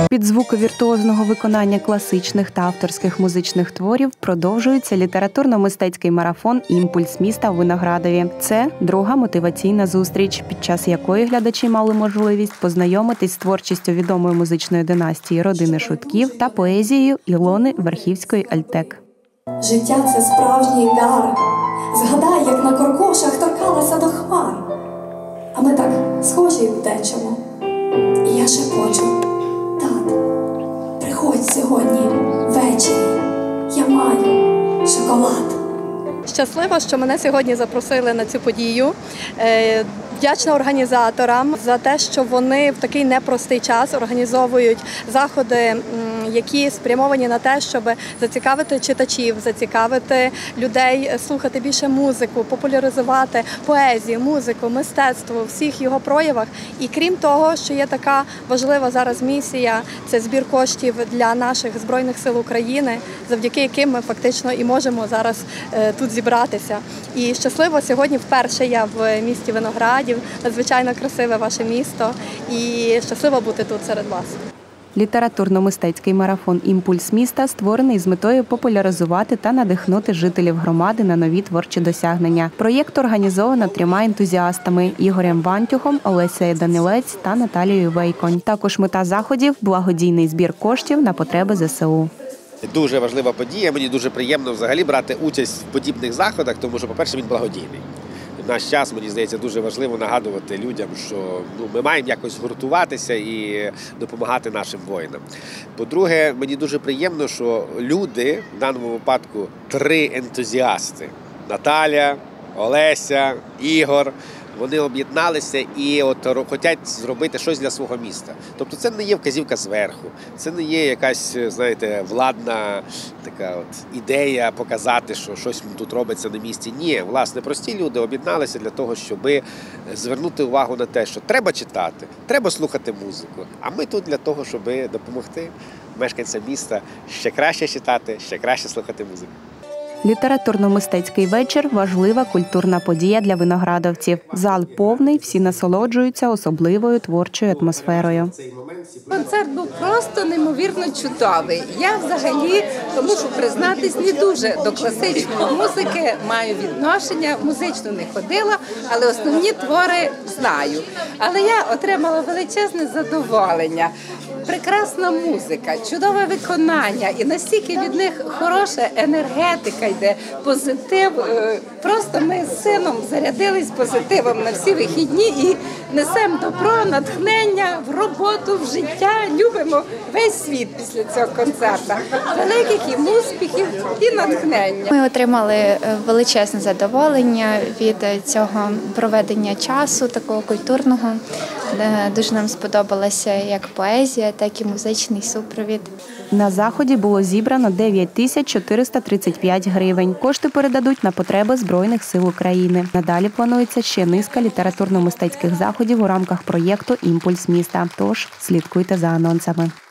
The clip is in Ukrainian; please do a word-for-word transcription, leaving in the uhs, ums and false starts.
Під звуки віртуозного виконання класичних та авторських музичних творів продовжується літературно-мистецький марафон «Імпульс міста» у Виноградові. Це друга мотиваційна зустріч, під час якої глядачі мали можливість познайомитись з творчістю відомої музичної династії родини Шутків та поезією Ілони Верхівської-Альтек. Життя – це справжній дар. Згадай, як на Коркошах торкалася до хмар. А ми так схожі втечемо. І я шепочу: тат, приходь сьогодні ввечері. Я маю шоколад. Щаслива, що мене сьогодні запросили на цю подію. Вдячна організаторам за те, що вони в такий непростий час організовують заходи, які спрямовані на те, щоб зацікавити читачів, зацікавити людей слухати більше музику, популяризувати поезію, музику, мистецтво у всіх його проявах. І крім того, що є така важлива зараз місія – це збір коштів для наших Збройних сил України, завдяки яким ми фактично і можемо зараз тут зібратися. І щасливо, сьогодні вперше я в місті Виноградів, надзвичайно красиве ваше місто, і щаслива бути тут серед вас. Літературно-мистецький марафон «Імпульс міста» створений з метою популяризувати та надихнути жителів громади на нові творчі досягнення. Проєкт організовано трьома ентузіастами – Ігорем Вантюхом, Олесею Данилець та Наталією Вейконь. Також мета заходів – благодійний збір коштів на потреби зе се у. Дуже важлива подія, мені дуже приємно взагалі брати участь в подібних заходах, тому що, по-перше, він благодійний. В наш час, мені здається, дуже важливо нагадувати людям, що ну, ми маємо якось гуртуватися і допомагати нашим воїнам. По-друге, мені дуже приємно, що люди, в даному випадку три ентузіасти – Наталя, Олеся, Ігор – вони об'єдналися і от хочуть зробити щось для свого міста. Тобто це не є вказівка зверху, це не є якась, знаєте, владна така от ідея показати, що щось тут робиться на місці. Ні, власне, прості люди об'єдналися для того, щоб звернути увагу на те, що треба читати, треба слухати музику. А ми тут для того, щоб допомогти мешканцям міста ще краще читати, ще краще слухати музику. Літературно-мистецький вечір – важлива культурна подія для виноградовців. Зал повний, всі насолоджуються особливою творчою атмосферою. Концерт був просто неймовірно чудовий. Я взагалі, тому що признатись, не дуже до класичної музики маю відношення, в музичну не ходила, але основні твори знаю. Але я отримала величезне задоволення. Прекрасна музика, чудове виконання і настільки від них хороша енергетика йде, позитив. Просто ми з сином зарядились позитивом на всі вихідні і несемо добро, натхнення в роботу, в життя, любимо весь світ після цього концерту. Великих їм успіхів і натхнення. Ми отримали величезне задоволення від цього проведення часу, такого культурного. Дуже нам сподобалася як поезія, так і музичний супровід. На заході було зібрано дев'ять тисяч чотириста тридцять п'ять гривень. Кошти передадуть на потреби Збройних сил України. Надалі планується ще низка літературно-мистецьких заходів у рамках проєкту «Імпульс міста». Тож слідкуйте за анонсами.